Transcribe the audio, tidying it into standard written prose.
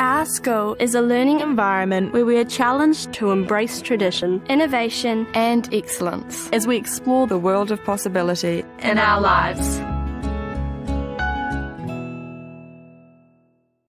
Our school is a learning environment where we are challenged to embrace tradition, innovation, and excellence as we explore the world of possibility in our lives.